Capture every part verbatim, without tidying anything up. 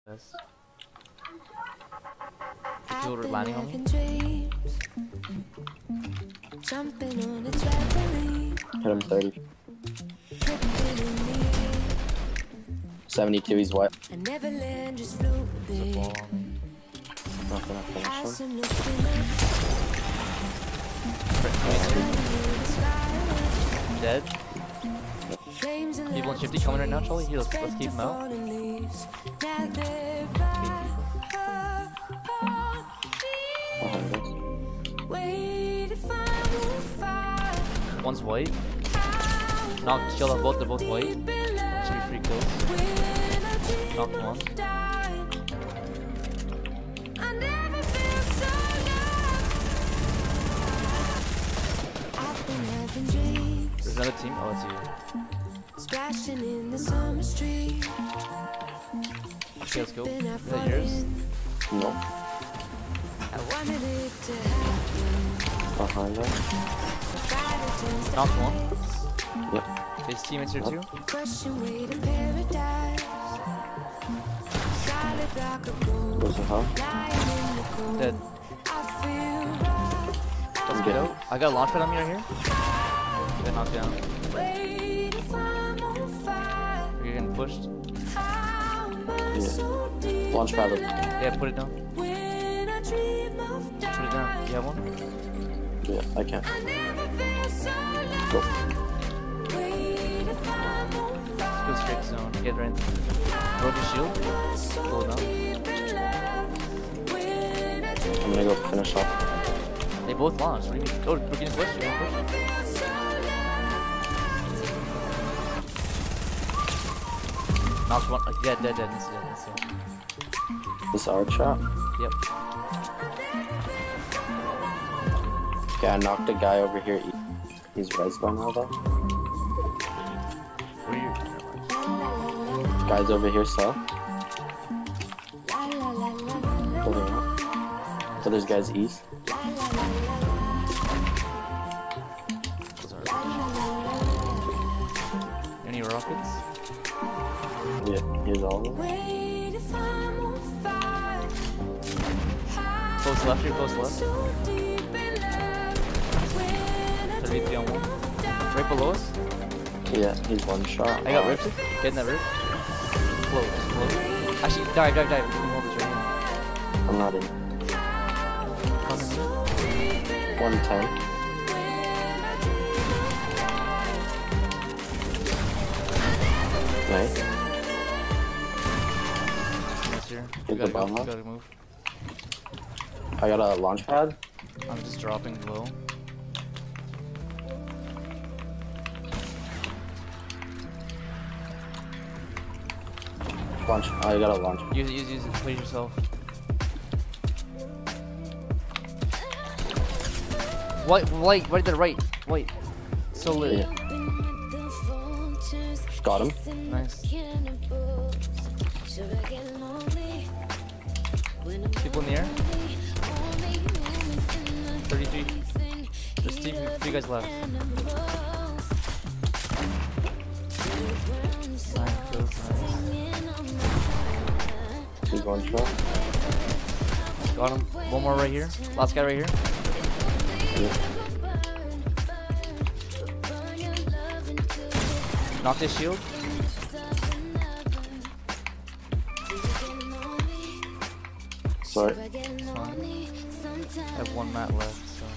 Yes. People landing on me. Hit him thirty. seventy-two, he's wet. There's a ball on me. Not gonna finish him. Dead. People in Shifty coming right now, Charlie. Here, let's, let's keep him out. Behind us. One's white. Knocked, killed them both, they're both white. Two free kills. Knocked one. There's another team. Oh, it's you. Splashing in the summer street. Okay, let's go. Is that yours? No. Behind us. Knocked one. Yep. His teammates here too. Goes to hell. Dead. Let's get out. I got a launch pad on me right here. Get knocked down. You're getting pushed. Yeah. Launch pad. Yeah, put it down. Put it down. You have one? Yeah, I can't. Go. Go straight to zone. Get right in. Broke your shield. Pull it down. I'm gonna go finish off. They both launched. What do you mean? Oh, we're getting pushed. You're getting pushed. Knocked one. Uh, yeah, dead, dead. This is it. This is it. This our trap? Yep. Okay, I knocked a guy over here. He's res by now though. Where are you? Guys over here, so. Over here. So there's guys east. Any rockets? Yeah, here's all of them. Close left here, close left. thirty-three on one. Right below us? Yeah, he's one shot. I got ripped. Get in that rip. Float, just float. Actually, dive, dive, dive. You can hold this right here. I'm not in. Come in. one ten. Nice. That's here. You Get the gotta go, bomb you up. gotta move. I got a launch pad. I'm just dropping low. Launch. I got a launch. Use it, use it, use it. Please yourself. White, white, right there, right. White. So lit. Yeah. Got him. Nice. People in the air. thirty-three. There's three, three guys left. Nine kills, nice. He's one shot. Got him. One more right here. Last guy right here. Yeah. Knocked his shield. Sorry. Fine. I have one mat left, so.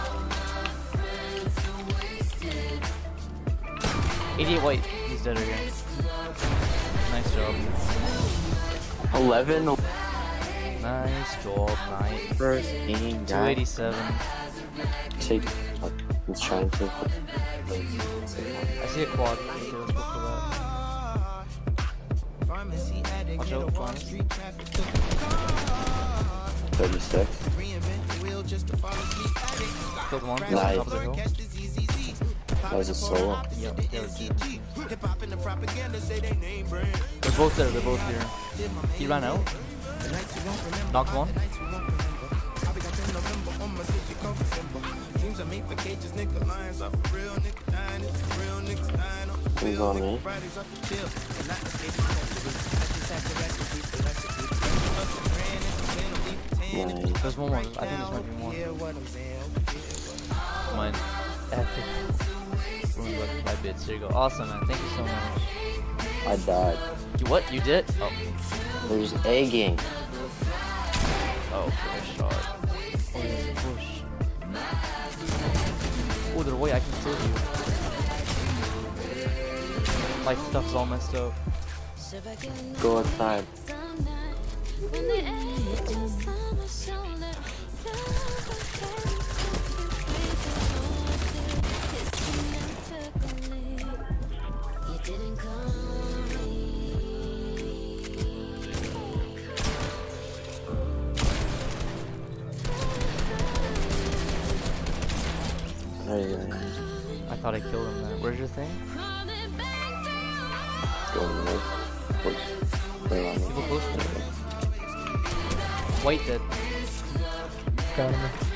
eighty-eight white. He's dead right here. Nice job. eleven. Nice job, knight. First game, two guy. eighty-seven. Take. Uh, he's trying to. I see a quad. Okay, let's go for that. Watch out, Thomas. thirty-six. Killed one. Nice. Top of the hill. That was a solo. Yep, that was it. They're both there, they're both here. He ran out. Knocked one. He's on me. Nice. There's one more. I think this might be more. Mine. Epic. Ruined by, by bits. There you go. Awesome, man. Thank you so much. I died. You what? You did? Oh. There's egging. Oh, first shot. Oh, there's a push. Oh, the way I can kill you. My stuff's all messed up. Go outside. There you go. I thought I killed him there. Where's your thing? Go in there. Push. Wait on People me. close to me. White dead. Got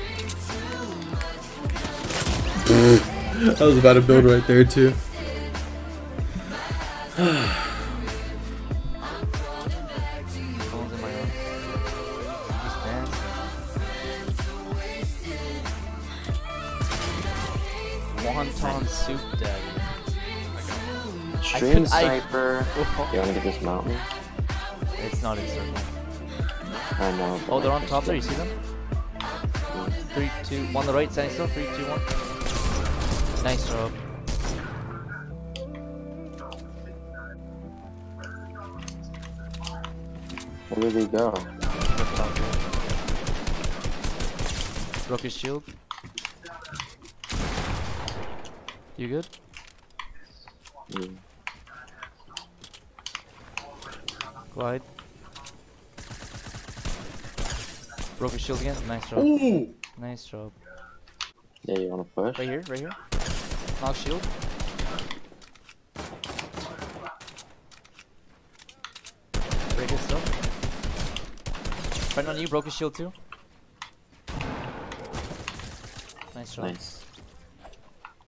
him. I was about to build right there too. Someone's in my own. He's dancing. Wonton soup daddy. Stream could- I- sniper. You wanna get this mountain? It's not in circle. I know. but Oh, they're I on just top there. You don't- see them? Three, two, one on the right, standing still. Three, two, one. Nice job. Where did he go? Broke his shield. You good? Mm. Glide. Broke his shield again. Nice job. Ooh. Nice job. Yeah, you wanna push? Right here, right here. Knock shield. Break his stuff. Friend on you, broke his shield too. Nice job. Nice.